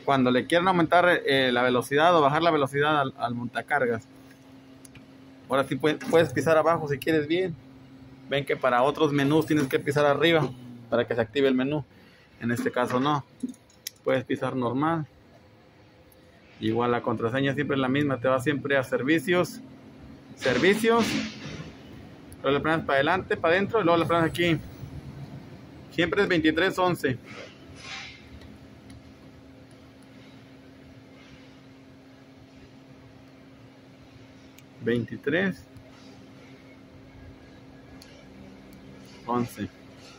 cuando le quieren aumentar la velocidad o bajar la velocidad al montacargas. Ahora sí puedes pisar abajo si quieres bien. Ven que para otros menús tienes que pisar arriba para que se active el menú. En este caso no. Puedes pisar normal. Igual la contraseña siempre es la misma. Te va siempre a servicios. Servicios. Luego le pones para adelante, para adentro y luego le pones aquí. Siempre es 2311. $23 11.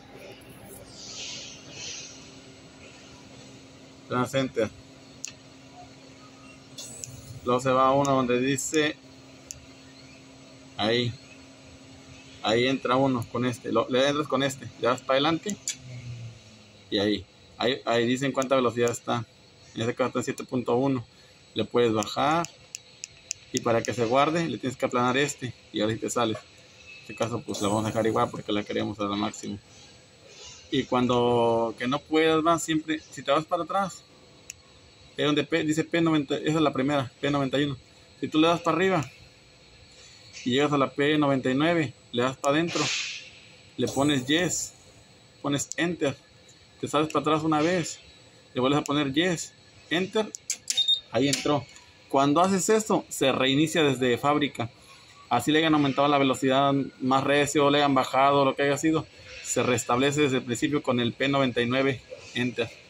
Le enter. Luego se va a uno donde dice ahí entra uno con este, le entras con este, le das para adelante y ahí dicen cuánta velocidad está. En este caso está en 7.1. Le puedes bajar y para que se guarde le tienes que aplanar este y ahora sí te sale. En este caso pues la vamos a dejar igual porque la queremos a la máxima. Y cuando que no puedas más, siempre si te vas para atrás es donde dice P90, esa es la primera, P91. Si tú le das para arriba y llegas a la P99, le das para adentro, le pones yes, pones enter, te sales para atrás una vez, le vuelves a poner yes, enter, ahí entró. Cuando haces esto, se reinicia desde fábrica. Así le hayan aumentado la velocidad más recio, le hayan bajado, lo que haya sido, se restablece desde el principio con el P99, enter.